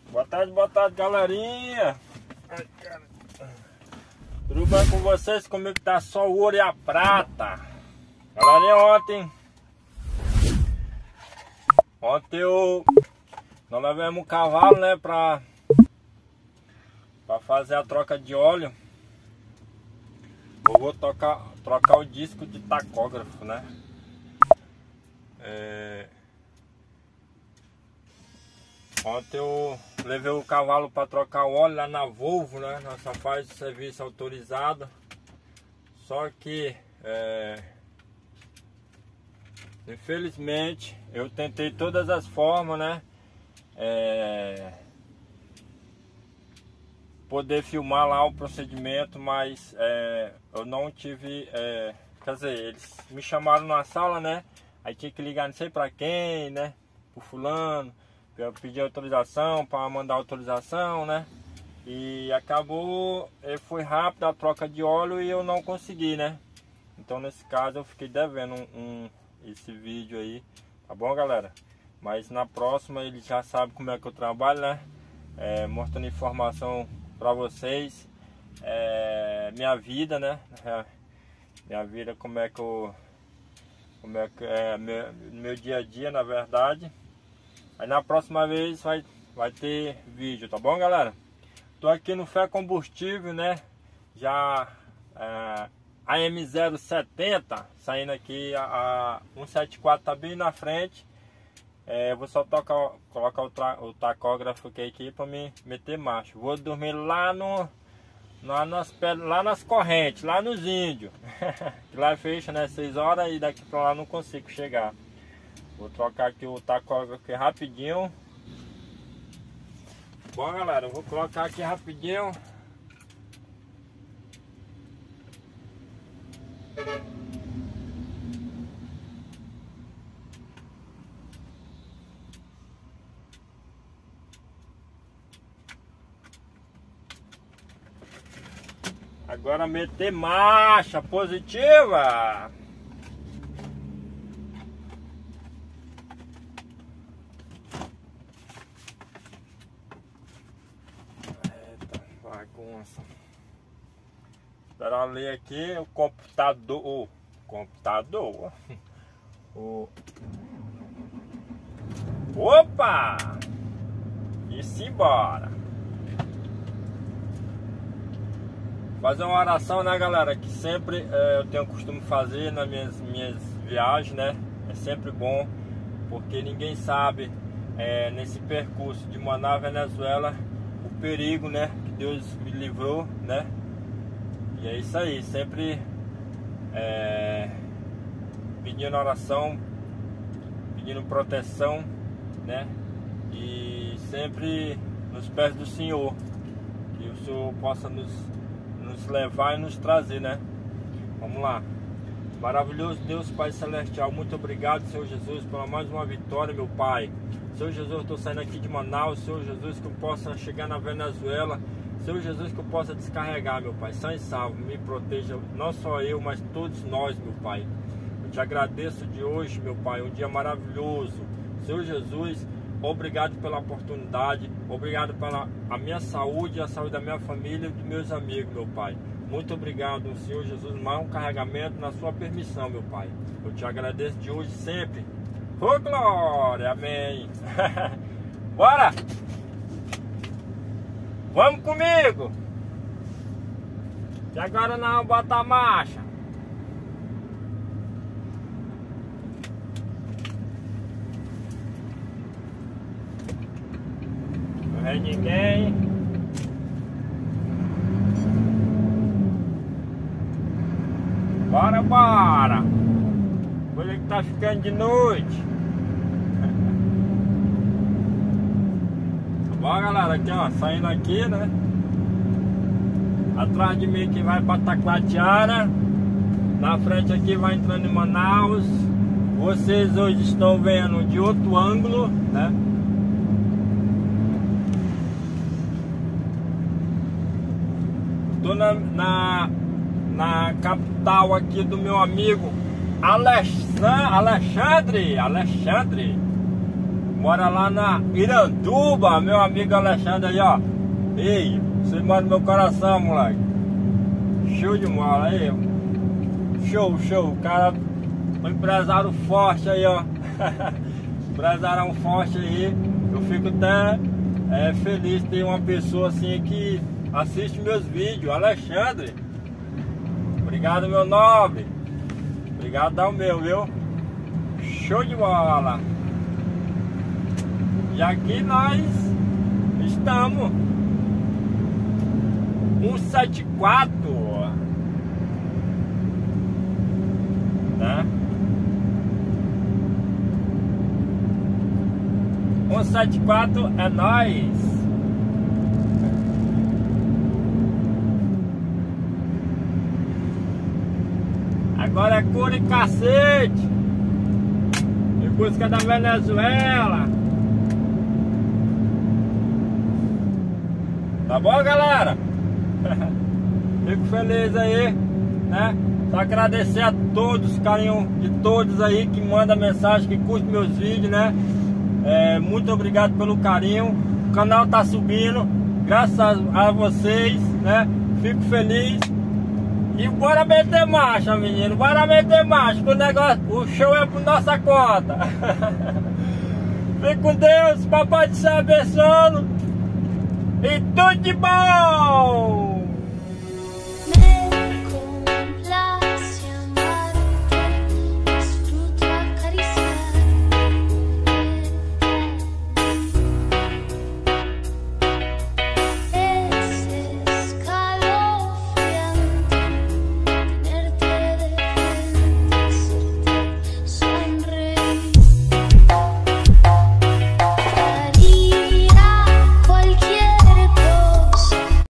Boa tarde, galerinha. Ai, cara. Tudo bem com vocês? Comigo tá só o ouro e a prata. Galerinha, ontem nós levamos um cavalo, né, pra fazer a troca de óleo. Eu vou trocar o disco de tacógrafo, né? Ontem eu levei o cavalo para trocar o óleo lá na Volvo, né? Nós só faz serviço autorizado. Só que infelizmente eu tentei todas as formas, né? Poder filmar lá o procedimento, mas eu não tive, quer dizer, eles me chamaram na sala, né? Aí tinha que ligar não sei pra quem, né? Pro fulano, eu pedi autorização para mandar autorização, né? E acabou, foi rápido a troca de óleo e eu não consegui, né? Então nesse caso eu fiquei devendo esse vídeo aí, tá bom, galera? Mas na próxima eles já sabem como é que eu trabalho, né? Mostrando informação para vocês, minha vida, né? Minha vida, como é que é meu dia a dia, na verdade. Aí na próxima vez vai ter vídeo, tá bom, galera? Tô aqui no Fé Combustível, né? Já AM070, saindo aqui a 174 tá bem na frente. Vou só colocar o tacógrafo aqui para me meter marcha. Vou dormir lá nas correntes, lá nos índios. Lá fecha, né? 6 horas e daqui para lá não consigo chegar. Vou trocar aqui o tacógrafo aqui rapidinho. Bom, galera, eu vou colocar aqui rapidinho. Agora meter marcha positiva. Eita, bagunça. Esperar ler aqui o computador. Opa! E simbora. Fazer uma oração, né, galera, que sempre eu tenho costume fazer nas minhas viagens, né? É sempre bom, porque ninguém sabe nesse percurso de Manaus, Venezuela, o perigo, né, que Deus me livrou, né? E é isso aí, sempre pedindo oração, pedindo proteção, né? E sempre nos pés do Senhor, que o Senhor possa nos levar e nos trazer, né? Vamos lá. Maravilhoso Deus, Pai Celestial, muito obrigado, Senhor Jesus, pela mais uma vitória, meu Pai. Senhor Jesus, eu estou saindo aqui de Manaus, Senhor Jesus, que eu possa chegar na Venezuela, Senhor Jesus, que eu possa descarregar, meu Pai, sã e salvo, me proteja, não só eu, mas todos nós, meu Pai. Eu te agradeço de hoje, meu Pai, um dia maravilhoso. Senhor Jesus, obrigado pela oportunidade, obrigado pela minha saúde, a saúde da minha família e dos meus amigos, meu Pai. Muito obrigado, Senhor Jesus, mais um carregamento na sua permissão, meu Pai. Eu te agradeço de hoje sempre. Ô glória, amém. Bora! Vamos comigo! E agora nós vamos botar a marcha. Não é ninguém. Bora, bora! Coisa que tá ficando de noite. Bom, galera, aqui ó, saindo aqui, né? Atrás de mim aqui vai pra Taquatiara. Na frente aqui vai entrando em Manaus. Vocês hoje estão vendo de outro ângulo, né? Tô na capital aqui do meu amigo Alexandre. Mora lá na Iranduba, meu amigo Alexandre aí, ó. Ei, você mora no meu coração, moleque. Show de bola aí. Show, show. O cara, um empresário forte aí, ó. Empresário forte aí. Eu fico até feliz de ter uma pessoa assim que assiste meus vídeos. Alexandre, obrigado, meu nobre. Obrigado ao meu, viu? Show de bola. E aqui nós estamos 174, né? 174 é nóis. Agora é cura e cacete. Em busca da Venezuela. Tá bom, galera? Fico feliz aí, né? Só agradecer a todos, carinho de todos aí que manda mensagem, que curte meus vídeos, né? Muito obrigado pelo carinho. O canal tá subindo, graças a vocês, né? Fico feliz. E bora meter marcha, menino. Bora meter marcha, que o negócio, o show é por nossa conta. Fique com Deus, papai do céu abençoando. E tudo de bom!